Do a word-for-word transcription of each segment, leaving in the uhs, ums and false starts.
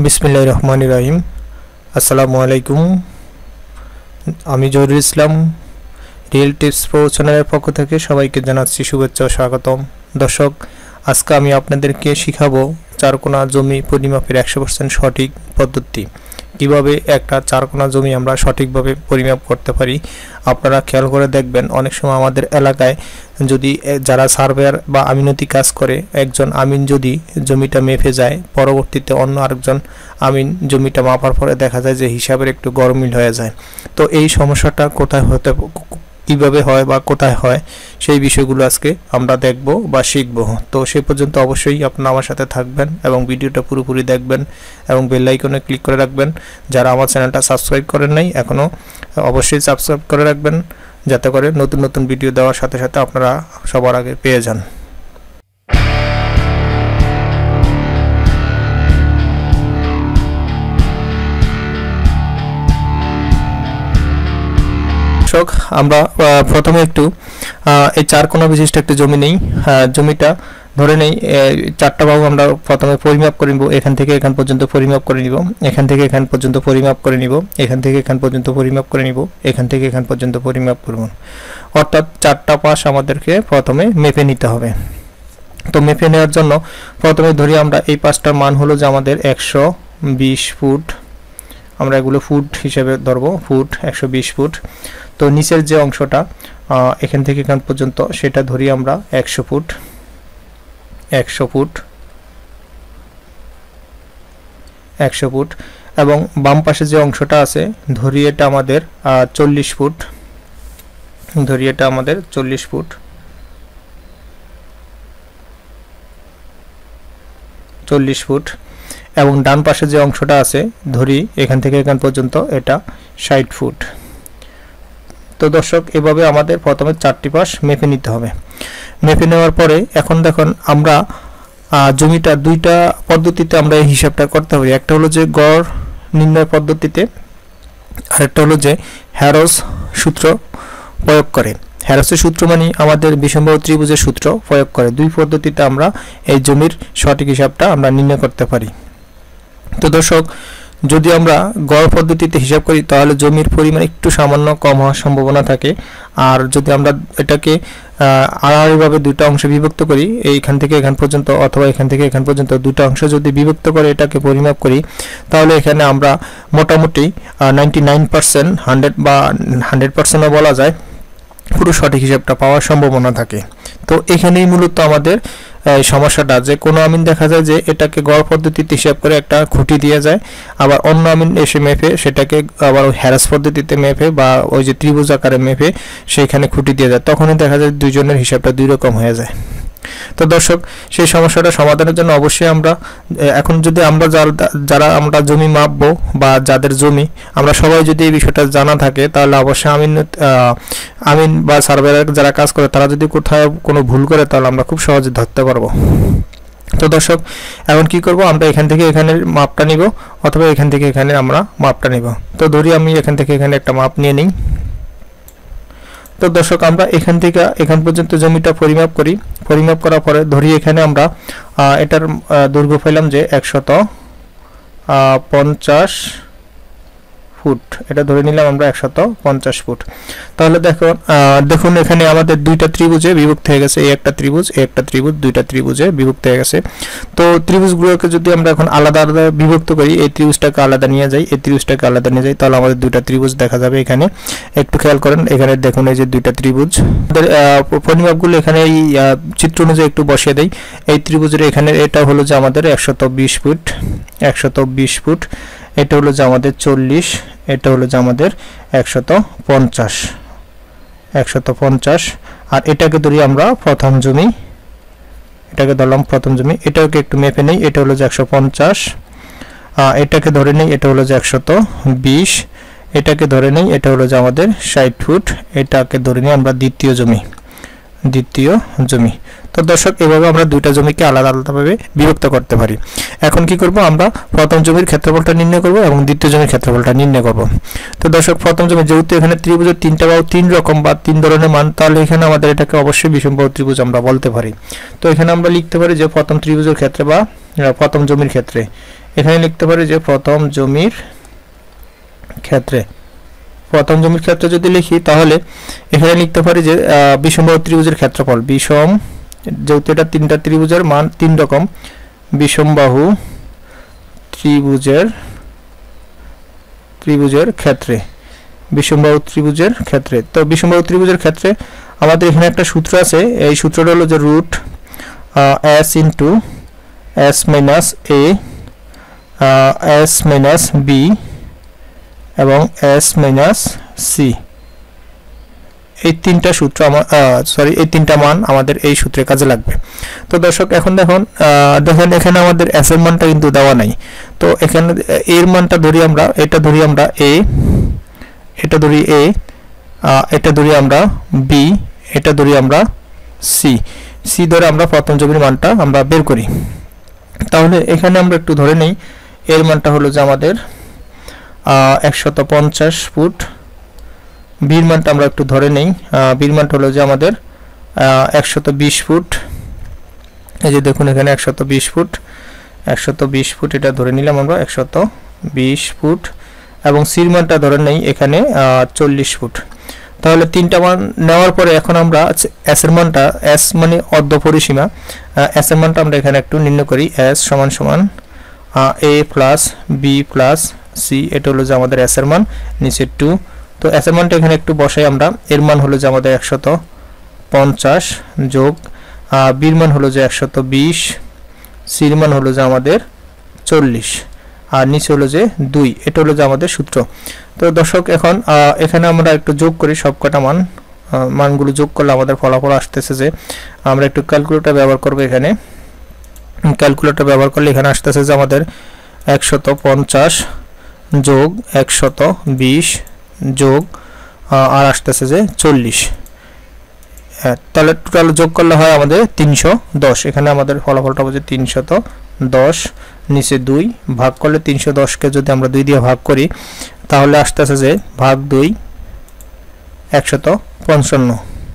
বিসমিল্লাহির রহমানির রহিম। আসসালামু আলাইকুম। আমি Jahirul Islam, real tips pro চ্যানেলের পক্ষ থেকে সবাইকে জানাচ্ছি শুভেচ্ছা ও স্বাগতম। দর্শক, আজকে আমি আপনাদেরকে শিখাবো চারকোনা জমি পরিমাপের একশো পার্সেন্ট সঠিক পদ্ধতি। কিভাবে একটা চারকোনা জমি আমরা সঠিকভাবে পরিমাপ করতে পারি। আপনারা খেয়াল করে দেখবেন, অনেক সময় আমাদের এলাকায় যদি যারা সার্ভেয়ার বা আমিনতি কাজ করে, একজন আমিন যদি জমিটা মেপে যায়, পরবর্তীতে অন্য আরেকজন আমিন জমিটা মাপার পরে দেখা যায় যে হিসাবের একটু গরমিল হয়ে যায়। তো এই সমস্যাটা কোথায় হতে কিভাবে হয় বা কোথায় হয় সেই বিষয়গুলো আজকে আমরা দেখব বা শিখব। তো সেই পর্যন্ত অবশ্যই আপনারা আমার সাথে থাকবেন এবং ভিডিওটা পুরোপুরি দেখবেন এবং বেল আইকনে ক্লিক করে রাখবেন। যারা আমার চ্যানেলটা সাবস্ক্রাইব করেন নাই এখনও, অবশ্যই সাবস্ক্রাইব করে রাখবেন, যাতে করে নতুন নতুন ভিডিও দেওয়ার সাথে সাথে আপনারা সবার আগে পেয়ে যান। আমরা প্রথমে একটু এই চারকোনা বিশিষ্ট একটা জমি নেই। জমিটা ধরে নেই চারটা বাহু আমরা প্রথমে পরিমাপ করে নিব। এখান থেকে এখান পর্যন্ত পরিমাপ করে নিব, এখান থেকে এখান পর্যন্ত পরিমাপ করে নিব, এখান থেকে এখান পর্যন্ত পরিমাপ করে নিব, এখান থেকে এখান পর্যন্ত পরিমাপ করব। অর্থাৎ চারটা পাশ আমাদেরকে প্রথমে মেপে নিতে হবে। তো মেপে নেওয়ার জন্য প্রথমে ধরি আমরা এই পাশটার মান হলো যে আমাদের একশো বিশ ফুট। আমরা এগুলো ফুট হিসেবে ধরবো, ফুট একশো বিশ ফুট। তো নিচের যে অংশটা এখান থেকে এখান পর্যন্ত সেটা ধরি আমরা একশো ফুট, একশো ফুট, একশো ফুট। এবং বাম পাশে যে অংশটা আছে ধরি এটা আমাদের চল্লিশ ফুট, ধরি এটা আমাদের চল্লিশ ফুট, চল্লিশ ফুট। এবং ডান পাশে যে অংশটা আছে ধরি এখান থেকে এখান পর্যন্ত এটা ষাট ফুট। তো দর্শক, এভাবে আমাদের প্রথমে চারটি পাশ মেপে নিতে হবে। মেপে নেওয়ার পরে এখন দেখুন আমরা জমিটা দুইটা পদ্ধতিতে আমরা এই হিসাবটা করতে পারি। একটা হলো যে গড় নির্ণয় পদ্ধতিতে, আরেকটা হলো যে হ্যারোস সূত্র প্রয়োগ করে। হ্যারোসের সূত্র মানে আমাদের বিষমবাহু ত্রিভুজের সূত্র প্রয়োগ করে। দুই পদ্ধতিতে আমরা এই জমির সঠিক হিসাবটা আমরা নির্ণয় করতে পারি। তো দর্শক, যদি আমরা গড় পদ্ধতিতে হিসাব করি তাহলে জমির পরিমাণ একটু সামান্য কম হওয়ার সম্ভাবনা থাকে। আর যদি আমরা এটাকে আড়াআড়িভাবে দুটো অংশে বিভক্ত করি, এইখান থেকে এখান পর্যন্ত অথবা এখান থেকে এখান পর্যন্ত দুটো অংশ যদি বিভক্ত করে এটাকে পরিমাপ করি, তাহলে এখানে আমরা মোটামুটি নাইনটি নাইন পার্সেন্ট হান্ড্রেড বা হান্ড্রেড পার্সেন্টও বলা যায় পুরো সঠিক হিসাবটা পাওয়ার সম্ভাবনা থাকে। তো এখানেই মূলত আমাদের সমস্যাটা, যে কোনো আমিন দেখা যায় যে এটাকে গড় পদ্ধতিতে হিসাব করে একটা খুঁটি দিয়ে যায়, আবার অন্য আমিন এসে মেপে সেটাকে আবার ওই হ্যারাস পদ্ধতিতে মেপে বা ওই যে ত্রিভুজ আকারে মেপে সেইখানে খুঁটি দিয়ে যায়। তখনই দেখা যায় দুইজনের হিসাবটা দুই রকম হয়ে যায়। তো দর্শক, সেই সমস্যাটা সমাধানের জন্য অবশ্যই আমরা এখন যদি আমরা যারা আমরা জমি মাপবো বা যাদের জমি আমরা সবাই যদি এই বিষয়টা জানা থাকে, তাহলে অবশ্যই আমিন আমিন বা সার্ভেয়ার যারা কাজ করে তারা যদি কোথাও কোনো ভুল করে তাহলে আমরা খুব সহজে ধরতে পারবো। তো দর্শক, এখন কি করব, আমরা এখান থেকে এখানে মাপটা নিব অথবা এখান থেকে এখানে আমরা মাপটা নিব। তো ধরি আমি এখান থেকে এখানে একটা মাপ নিয়ে নিই। তো দর্শক, আমরা এখান থেকে এখান পর্যন্ত জমিটা পরিমাপ করি। পরিমাপ করার পরে ধরি এখানে আমরা এটার দৈর্ঘ্য পেলাম যে একশত পঞ্চাশ ফুট। এটা ধরে নিলাম আমরা একশত পঞ্চাশ ফুট। তাহলে দেখুন দেখুন এখানে আমাদের দুইটা ত্রিভুজে বিভক্ত হয়ে গেছে। এই একটা ত্রিভুজ, এই একটা ত্রিভুজ, দুইটা ত্রিভুজে বিভক্ত হয়ে গেছে। তো ত্রিভুজগুলোকে যদি আমরা এখন আলাদা আলাদা বিভক্ত করি, এই ত্রিভুজটাকে আলাদা নিয়ে যাই, এই ত্রিভুজটাকে আলাদা নিয়ে যাই, তাহলে আমাদের দুইটা ত্রিভুজ দেখা যাবে। এখানে একটু খেয়াল করেন, এখানে দেখুন এই যে দুইটা ত্রিভুজ। পরিমাপগুলো এখানে এই চিত্র অনুযায়ী একটু বসিয়ে দেই। এই ত্রিভুজের এখানে এটা হলো যে আমাদের একশত বিশ ফুট, একশত বিশ ফুট। এটা হলো যে আমাদের চল্লিশ, এটা হলো যে আমাদের একশত পঞ্চাশ, একশত পঞ্চাশ। আর এটাকে ধরি আমরা প্রথম জমি, এটাকে ধরলাম প্রথম জমি। এটাকে একটু মেপে নেই, এটা হলো যে একশো পঞ্চাশ। এটাকে ধরে নেই, এটা হলো যে একশত বিশ। এটাকে ধরে নেই, এটা হলো যে আমাদের ষাট ফুট। এটাকে ধরে নিই আমরা দ্বিতীয় জমি, দ্বিতীয় জমি। তো দর্শক, এভাবে আমরা দুইটা জমিকে আলাদা আলাদাভাবে বিভক্ত করতে পারি। এখন কি করব, আমরা প্রথম জমির ক্ষেত্রফলটা নির্ণয় করব এবং দ্বিতীয় জমির ক্ষেত্রফলটা নির্ণয় করব। তো দর্শক, প্রথম জমি যেহেতু এখানে ত্রিভুজের তিনটা বাহু তিন রকম বা তিন ধরনের মান, তাহলে এখানে আমাদের এটাকে অবশ্যই বিষমবাহু ত্রিভুজ আমরা বলতে পারি। তো এখানে আমরা লিখতে পারি যে প্রথম ত্রিভুজের ক্ষেত্রে বা প্রথম জমির ক্ষেত্রে এখানে লিখতে পারি যে প্রথম জমির ক্ষেত্রে, প্রথম জমির ক্ষেত্রে যদি লিখি তাহলে এখানে লিখতে পারি যে বিষমবাহু ত্রিভুজের ক্ষেত্রফল, বিষম যেহেতু এটা তিনটা ত্রিভুজের মান তিন রকম, বিষমবাহু ত্রিভুজের ত্রিভুজের ক্ষেত্রে, বিষমবাহু ত্রিভুজের ক্ষেত্রে। তো বিষমবাহু ত্রিভুজের ক্ষেত্রে আমাদের এখানে একটা সূত্র আছে, এই সূত্রটা হলো যে root s into s minus a s minus b এবং এস মাইনাস সি, এই তিনটা সূত্র আমার সরি এই তিনটা মান আমাদের এই সূত্রে কাজে লাগবে। তো দর্শক এখন দেখুন দেখেন এখানে আমাদের এস এর মানটা কিন্তু দেওয়া নাই, তো এখানে এর মানটা ধরি আমরা, এটা ধরি আমরা এ, এটা ধরি এ, এটা ধরি আমরা বি, এটা ধরি আমরা সি, সি ধরে আমরা প্রথম জমির মানটা আমরা বের করি। তাহলে এখানে আমরা একটু ধরে নেই এর মানটা হলো যে আমাদের একশত পঞ্চাশ ফুট, বির মানটা আমরা একটু ধরে নেই, বির মানটা হলো যে আমাদের একশত বিশ ফুট, এই যে দেখুন এখানে একশত বিশ ফুট, একশত বিশ ফুট এটা ধরে নিলাম আমরা একশত বিশ ফুট, এবং সির মানটা ধরে নেই এখানে চল্লিশ ফুট। তাহলে তিনটা মান নেওয়ার পরে এখন আমরা এস এর মানটা, এস মানে অর্ধ পরিসীমা, এস এর মানটা আমরা এখানে একটু নির্ণয় করি, এস সমান সমান a plus b plus c, এটা হলো যে আমাদের এস এর মান, নিচে টু। তো এস এর মানটা এখানে একটু বসাই আমরা, এর মান হলো যে আমাদের একশত পঞ্চাশ যোগ বির মান হলো যে একশত বিশ, সির মান হলো যে আমাদের চল্লিশ, আর নিচে হলো যে দুই, এটা হলো যে আমাদের সূত্র। তো দর্শক এখন এখানে আমরা একটু যোগ করি সবকটা মান, মানগুলো যোগ করলে আমাদের ফলাফল আসতেছে যে, আমরা একটু ক্যালকুলেটর ব্যবহার করব, এখানে ক্যালকুলেটর ব্যবহার করলে এখানে আসতেছে যে আমাদের একশত পঞ্চাশ যোগ একশত বিশ যোগ আর আসতেছে যে চল্লিশ, তাহলে টোটাল যোগ করলে হয় আমাদের তিনশো দশ, এখানে আমাদের ফলাফলটা হবে যে তিনশত দশ, নিচে দুই, ভাগ করলে তিনশো দশকে যদি আমরা দুই দিয়ে ভাগ করি তাহলে আসতেছে যে ভাগ দুই একশত পঞ্চান্ন,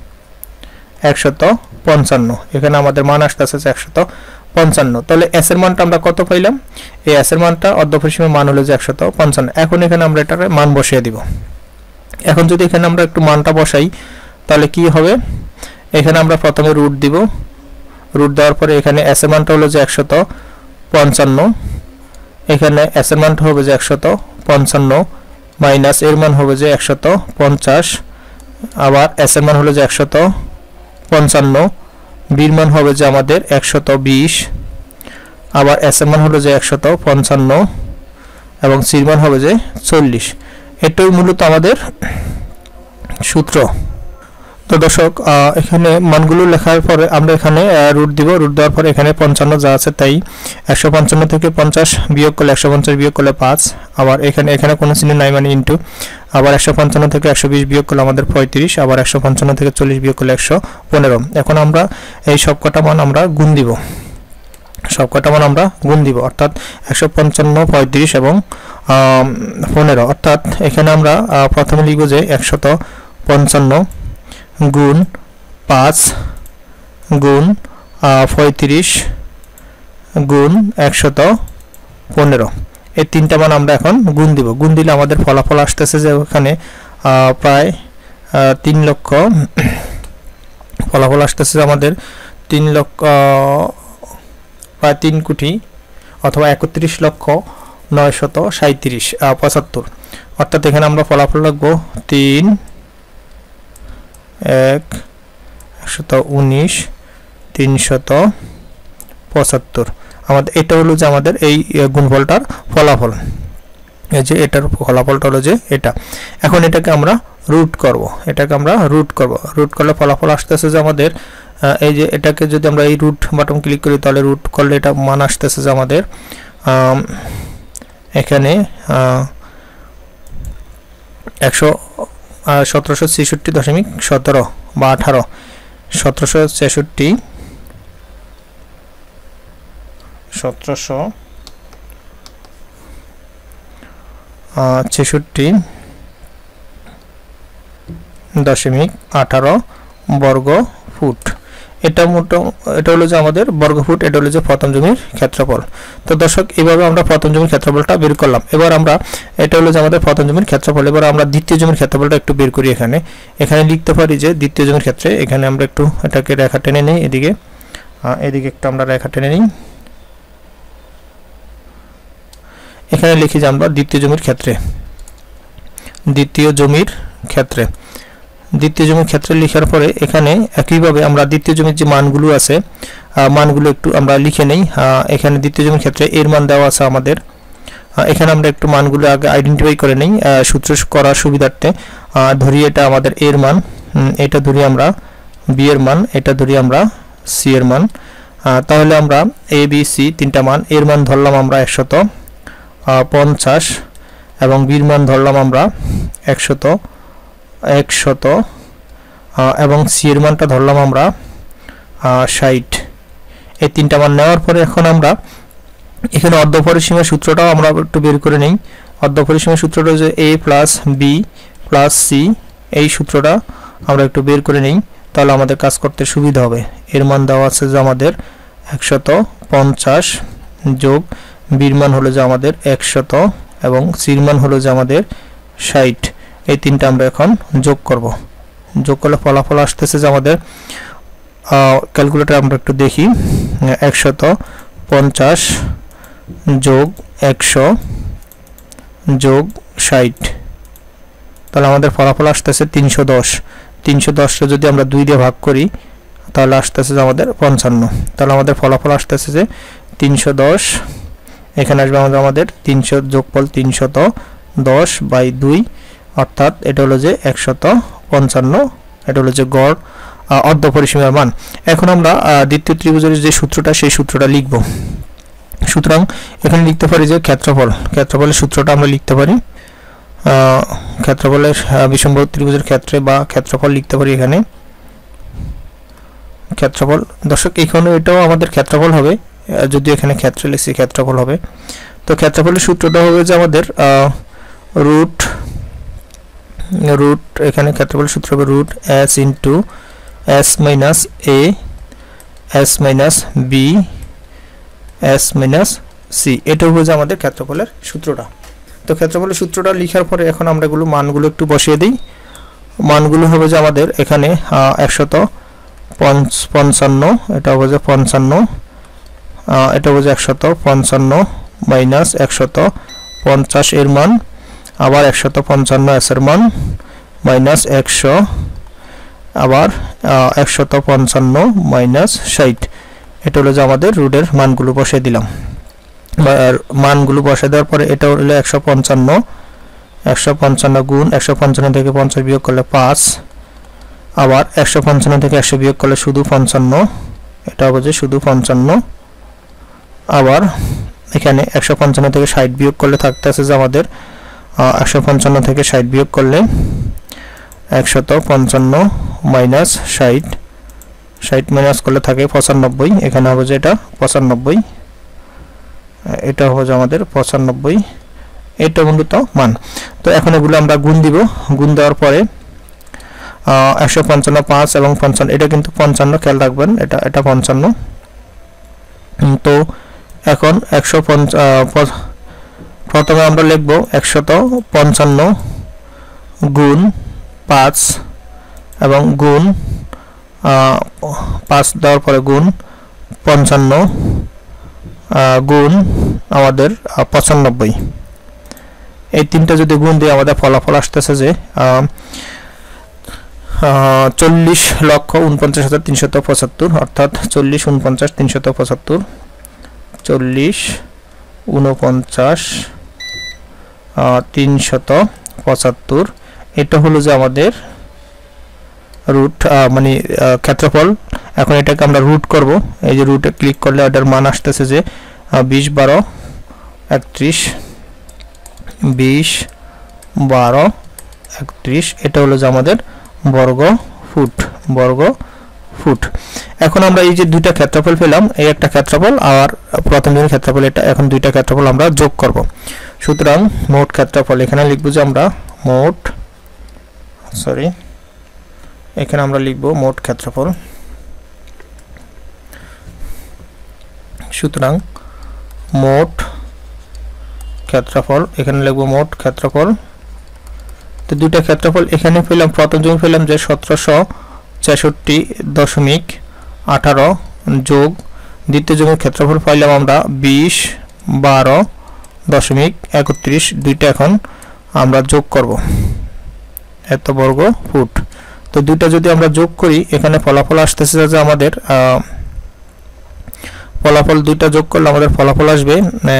একশত পঞ্চান্ন, এখানে আমাদের মান আসতেছে একশত পঞ্চান্ন। তাহলে এস এর মানটা আমরা কত পাইলাম, এই এস এর মানটা অর্ধপরিসীমার মান হলো যে একশত পঞ্চান্ন। এখন এখানে আমরা এটার মান বসিয়ে দিব। এখন যদি এখানে আমরা একটু মানটা বসাই তাহলে কি হবে, এখানে আমরা প্রথমে রুট দিব, রুট দেওয়ার পরে এখানে এস এর মানটা হলো যে একশত পঞ্চান্ন, এখানে এস এর মানটা হবে যে একশত পঞ্চান্ন মাইনাস এর মান হবে যে একশত পঞ্চাশ, আবার এস এর মান হলো যে একশত পঞ্চান্ন, বির মান হবে যে আমাদের একশত বিশ, আবার এস এর মান হলো যে একশত পঞ্চান্ন এবং সির মান হবে যে চল্লিশ, এটাই মূলত আমাদের সূত্র। তো দর্শক এখানে মানগুলো লেখার পরে আমরা এখানে রুট দিব, রুট দেওয়ার পরে এখানে পঞ্চান্ন যা আছে তাই, একশো পঞ্চান্ন থেকে পঞ্চাশ বিয়োগ করলে একশো পঞ্চাশ বিয়োগ করলে পাঁচ, আবার এখানে এখানে কোনো চিহ্ন নাই মানে ইন্টু, আবার একশো পঞ্চান্ন থেকে একশো বিশ বিয়োগ করলে আমাদের পঁয়ত্রিশ, আবার একশো পঞ্চান্ন থেকে চল্লিশ বিয়োগ করলে একশো পনেরো। এখন আমরা এই সবকটা মান আমরা গুণ দিব, সবকটা মান আমরা গুণ দিব, অর্থাৎ একশো পঞ্চান্ন, পঁয়ত্রিশ এবং পনেরো, অর্থাৎ এখানে আমরা প্রথমে লিখব যে একশত পঞ্চান্ন গুণ পাঁচ গুণ পঁয়ত্রিশ গুণ একশত পনেরো, এই তিনটা মান আমরা এখন গুণ দিব। গুণ দিলে আমাদের ফলাফল আসতেছে যে ওখানে প্রায় তিন লক্ষ, ফলাফল আসতেছে আমাদের তিন লক্ষ প্রায় তিন কোটি অথবা একত্রিশ লক্ষ নয়শত সাঁত্রিশ পঁচাত্তর, অর্থাৎ এখানে আমরা ফলাফল রাখবো তিন এক একশত উনিশ তিনশত পঁচাত্তর, আমাদের এটা হলো যে আমাদের এই গুণফলটার ফলাফল, এই যে এটার ফলাফলটা হলো যে এটা। এখন এটাকে আমরা রুট করব, এটাকে আমরা রুট করব, রুট করলে ফলাফল আসতেছে যে আমাদের এই যে এটাকে যদি আমরা এই রুট বাটন ক্লিক করি তাহলে রুট করলে এটা মান আসতেছে যে আমাদের এখানে একশো সতেরোশো ছেষট্টি দশমিক সতেরো বা আঠারো, সতেরোশো ছেষট্টি সতেরোশো ছেষট্টি দশমিক আঠারো বর্গ ফুট, এটা মোটো এটা হলো যে আমাদের বর্গফুট, এটা হলো যে প্রথম জমির ক্ষেত্রফল। তো দর্শক এইভাবে আমরা প্রথম জমির ক্ষেত্রফলটা বের করলাম। এবার আমরা এটা হলো যে আমাদের প্রথম জমির ক্ষেত্রফল। এবার আমরা দ্বিতীয় জমির ক্ষেত্রফলটা একটু বের করি। এখানে এখানে লিখতে পারি যে দ্বিতীয় জমির ক্ষেত্রে এখানে আমরা একটু এটাকে রেখা টেনে নেই, এদিকে এদিকে একটু আমরা রেখা টেনে নিই। এখানে লিখি যে আমরা দ্বিতীয় জমির ক্ষেত্রে দ্বিতীয় জমির ক্ষেত্রে দ্বিতীয় জমির ক্ষেত্রে লেখার পরে এখানে একইভাবে আমরা দ্বিতীয় জমির যে মানগুলো আছে মানগুলো একটু আমরা লিখে নেই। এখানে দ্বিতীয় জমির ক্ষেত্রে এর মান দেওয়া আছে আমাদের। এখানে আমরা একটু মানগুলো আগে আইডেন্টিফাই করে নেই সূত্র করার সুবিধার্থে। ধরি এটা আমাদের এর মান, এটা ধরি আমরা বি এর মান, এটা ধরি আমরা সি এর মান। তাহলে আমরা এ বি সি তিনটা মান, এর মান ধরলাম আমরা একশত পঞ্চাশ এবং বির মান ধরলাম আমরা একশত একশত এবং সি এর মানটা ধরলাম আমরা ষাট। এই তিনটা মান নেওয়ার পরে এখন আমরা এখানে অর্ধপরিসীমার সূত্রটাও আমরা একটু বের করে নেই। অর্ধপরিসীমার সূত্রটা হচ্ছে a plus b plus c, এই সূত্রটা আমরা একটু বের করে নেই, তাহলে আমাদের কাজ করতে সুবিধা হবে। এর মান দেওয়া আছে যে আমাদের একশত পঞ্চাশ যোগ বির মান হলো যে আমাদের একশত এবং সির মান হলো যে আমাদের ষাট। এই তিনটা আমরা এখন যোগ করব। যোগ করলে ফলাফল আসতেছে যে আমাদের ক্যালকুলেটর আমরা একটু দেখি, একশত পঞ্চাশ যোগ একশো যোগ ষাট, তাহলে আমাদের ফলাফল আসতেছে তিনশো দশ। তিনশো দশটা যদি আমরা দুই দিয়ে ভাগ করি তাহলে আসতেছে যে আমাদের পঞ্চান্ন। তাহলে আমাদের ফলাফল আসতেছে যে তিনশো দশ। এখানে আসবে আমাদের আমাদের তিনশো যোগফল তিনশত দশ বাই দুই, অর্থাৎ এটা হলো যে একশত পঞ্চান্ন। এটা হলো যে গড় অর্ধপরিসীমার মান। এখন আমরা দ্বিতীয় ত্রিভুজের যে সূত্রটা সেই সূত্রটা লিখব। সুতরাং এখানে লিখতে পারি যে ক্ষেত্রফল, ক্ষেত্রফলের সূত্রটা আমরা লিখতে পারি। ক্ষেত্রফলের বিষমবাহু ত্রিভুজের ক্ষেত্রে বা ক্ষেত্রফল লিখতে পারি এখানে ক্ষেত্রফল। দর্শক এখানে এটাও আমাদের ক্ষেত্রফল হবে, যদি এখানে ক্ষেত্রে লিখছি ক্ষেত্রফল হবে। তো ক্ষেত্রফলের সূত্রটা হবে যে আমাদের রুট রুট এখানে ক্ষেত্রফলের সূত্র হবে root s into s minus a s minus b s minus c, এটা হবে যে আমাদের ক্ষেত্রফলের সূত্রটা। তো ক্ষেত্রফলের সূত্রটা লেখার পরে এখন আমরা এগুলো মানগুলো একটু বসিয়ে দিই। মানগুলো হবে যে আমাদের এখানে একশত পঞ্চান্ন, এটা হবে যে পঞ্চান্ন, এটা হবে যে একশত পঞ্চান্ন মাইনাস একশত পঞ্চাশ এর মান, আবার একশত পঞ্চান্ন এস এর মান মাইনাস একশো, আবার একশত পঞ্চান্ন মাইনাস ষাট। এটা হলো যে আমাদের রুটের মানগুলো বসিয়ে দিলাম। মানগুলো বসিয়ে দেওয়ার পরে এটা হলো একশো পঞ্চান্ন, একশো পঞ্চান্ন গুণ একশো পঞ্চান্ন থেকে পঞ্চাশ বিয়োগ করলে পাঁচ, আবার একশো পঞ্চান্ন থেকে একশো বিয়োগ করলে শুধু পঞ্চান্ন, এটা হবে যে শুধু পঞ্চান্ন। আবার এখানে একশো পঞ্চান্ন থেকে ষাট বিয়োগ করলে থাকতে আছে যে আমাদের একশো পঞ্চান্ন থেকে ষাট বিয়োগ করলে একশত পঞ্চান্ন মাইনাস ষাট, ষাট মাইনাস করলে থাকে পঁচানব্বই, এখানে হবে যে এটা পঁচানব্বই, এটা হবে যে আমাদের পঁচানব্বই। এটা মূলত মান। তো এখন এগুলো আমরা গুণ দিব। গুণ দেওয়ার পরে একশো পঞ্চান্ন পাঁচ এবং পঞ্চান্ন, এটা কিন্তু পঞ্চান্ন, খেয়াল রাখবেন এটা এটা পঞ্চান্ন। তো এখন একশো প্রথমে আমরা লিখব একশত পঞ্চান্ন গুণ পাঁচ এবং গুণ পাঁচ দেওয়ার পরে গুণ পঞ্চান্ন গুণ আমাদের পঁচানব্বই। এই তিনটা যদি গুণ দিয়ে আমাদের ফলাফল আসতেছে যে চল্লিশ লক্ষ উনপঞ্চাশ হাজার তিনশত পঁচাত্তর, অর্থাৎ চল্লিশ উনপঞ্চাশ তিনশত পঁচাত্তর, চল্লিশ উনপঞ্চাশ তিনশত পঁচাত্তর। এটা হলো যে আমাদের রুট মানে ক্ষেত্রফল। এখন এটাকে আমরা রুট করব। এই যে রুটে ক্লিক করলে এটার মান আসতেছে যে বিশ বারো একত্রিশ, বিশ বারো একত্রিশ। এটা হলো যে আমাদের বর্গ ফুট, বর্গ ফুট। এখন আমরা এই যে দুইটা ক্ষেত্রফল পেলাম, এই একটা ক্ষেত্রফল আর প্রথম জমির ক্ষেত্রফল, এটা এখন দুইটা ক্ষেত্রফল আমরা যোগ করব। সুতরাং মোট ক্ষেত্রফল এখানে লিখব যে আমরা মোট সরি এখানে আমরা লিখব মোট ক্ষেত্রফল। সুতরাং মোট ক্ষেত্রফল এখানে লিখব মোট ক্ষেত্রফল। তো দুইটা ক্ষেত্রফল এখানে পেলাম, প্রথম জমি পেলাম যে সতেরোশো ছেষট্টি দশমিক আঠারো যোগ দ্বিতীয় জমির ক্ষেত্রফল পাইলাম আমরা বিশ বারো দশমিক একত্রিশ। দুইটা এখন আমরা যোগ করব, এত বর্গ ফুট। তো দুইটা যদি আমরা যোগ করি এখানে ফলাফল আসতেছে যে আমাদের ফলাফল দুইটা যোগ করলে আমাদের ফলাফল আসবে,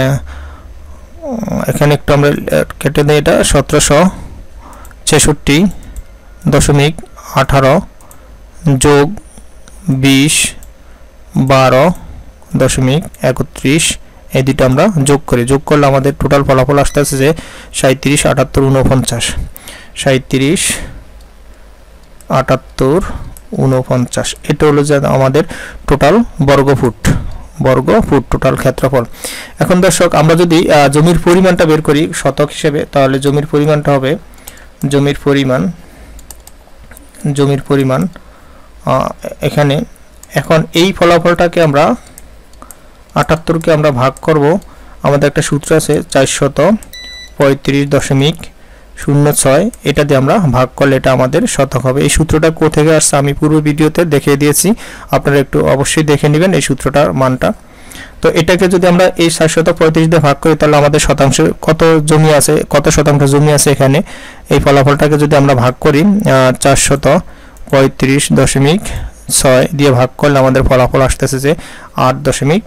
এখানে একটু আমরা কেটে দিই, এটা সতেরোশো ছেষট্টি দশমিক আঠারো যোগ বিশ বারো দশমিক একত্রিশ, এই দুটো আমরা যোগ করি। যোগ করলে আমাদের টোটাল ফলাফল আসতেছে যে সাঁত্রিশ আটাত্তর উনপঞ্চাশ, সাঁত্রিশ আটাত্তর উনপঞ্চাশ। এটা হলো যে আমাদের টোটাল বর্গ ফুট, বর্গ ফুট টোটাল ক্ষেত্রফল। এখন দর্শক আমরা যদি জমির পরিমাণটা বের করি শতক হিসেবে, তাহলে জমির পরিমাণটা হবে জমির পরিমাণ জমির পরিমাণ এখানে এখন এই ফলাফলটাকে আমরা আটাত্তরকে আমরা ভাগ করব, আমাদের একটা সূত্র আছে চারশত পঁয়ত্রিশ দশমিক শূন্য ছয়, এটা দিয়ে আমরা ভাগ করলে এটা আমাদের শতক হবে। এই সূত্রটা কোথা থেকে আসছে আমি পূর্ব ভিডিওতে দেখিয়ে দিয়েছি, আপনারা একটু অবশ্যই দেখে নেবেন এই সূত্রটার মানটা। তো এটাকে যদি আমরা এই চারশত পঁয়ত্রিশ দিয়ে ভাগ করি তাহলে আমাদের শতাংশ কত জমি আছে, কত শতাংশ জমি আছে এখানে, এই ফলাফলটাকে যদি আমরা ভাগ করি চারশত পঁয়ত্রিশ দশমিক ছয় দিয়ে ভাগ করলে আমাদের ফলাফল আসতেছে যে আট দশমিক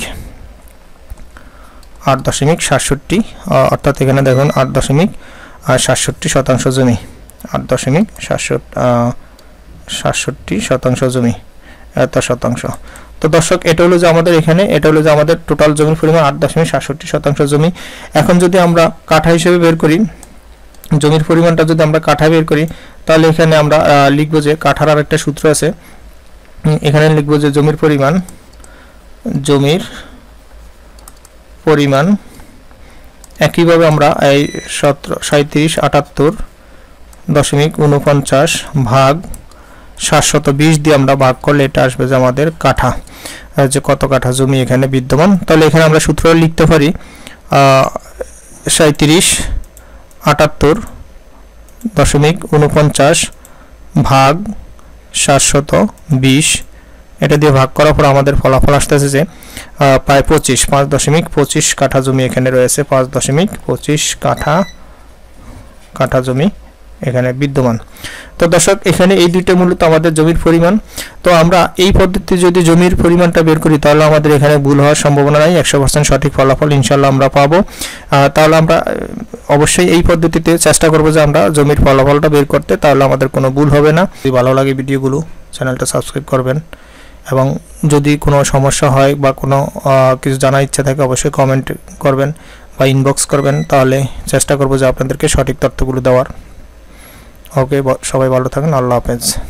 আট দশমিক সাতষট্টি, অর্থাৎ এখানে দেখুন আট দশমিক সাতষট্টি শতাংশ জমি, আট দশমিক সাতষট্টি সাতষট্টি শতাংশ জমি, এত শতাংশ। তো দর্শক এটা হলো যে আমাদের এখানে এটা হলো যে আমাদের টোটাল জমির পরিমাণ আট দশমিক সাতষট্টি শতাংশ জমি। এখন যদি আমরা কাঠা হিসেবে বের করি জমির পরিমাণটা, যদি আমরা কাঠা বের করি তাহলে এখানে আমরা লিখব যে কাঠার আর একটা সূত্র আছে, এখানে লিখব যে জমির পরিমাণ জমির পরিমাণ একইভাবে আমরা এই সতেরো সাঁত্রিশ আটাত্তর দশমিক উনপঞ্চাশ ভাগ সাতশত বিশ দিয়ে আমরা ভাগ করলে এটা আসবে যে আমাদের কাঠা, যে কত কাঠা জমি এখানে বিদ্যমান। তাহলে এখানে আমরা সূত্র লিখতে পারি সাঁত্রিশ আটাত্তর দশমিক উনপঞ্চাশ ভাগ সাতশত বিশ, এটা দিয়ে ভাগ করার পর আমাদের ফলাফল আসতেছে যে প্রায় পঁচিশ পাঁচ দশমিক পঁচিশ কাঠা জমি এখানে রয়েছে, পাঁচ দশমিক পঁচিশ কাঠা কাঠা জমি এখানে বিদ্যমান। তো দর্শক এখানে এই দুইটা মূলত আমাদের জমির পরিমাণ। তো আমরা এই পদ্ধতি যদি জমির পরিমাণটা বের করি তাহলে আমাদের এখানে ভুল হওয়ার সম্ভাবনা নাই, একশো পার্সেন্ট সঠিক ফলাফল ইনশাল্লাহ আমরা পাবো। তাহলে আমরা অবশ্যই এই পদ্ধতিতে চেষ্টা করবো যে আমরা জমির ফলাফলটা বের করতে, তাহলে আমাদের কোনো ভুল হবে না। যদি ভালো লাগে ভিডিওগুলো চ্যানেলটা সাবস্ক্রাইব করবেন, এবং যদি কোনো সমস্যা হয় বা কোনো কিছু জানার ইচ্ছা থাকে অবশ্যই কমেন্ট করবেন বা ইনবক্স করবেন, তাহলে চেষ্টা করবো যে আপনাদেরকে সঠিক তথ্যগুলো দেওয়ার। ওকে, সবাই ভালো থাকেন, আল্লাহ হাফেজ।